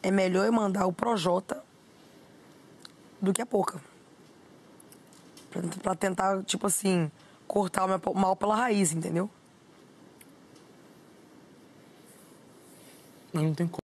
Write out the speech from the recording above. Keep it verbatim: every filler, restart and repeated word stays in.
é melhor eu mandar o Projota do que a Poca. Pra, pra tentar, tipo assim, cortar o meu mal pela raiz, entendeu? Mas não tem como.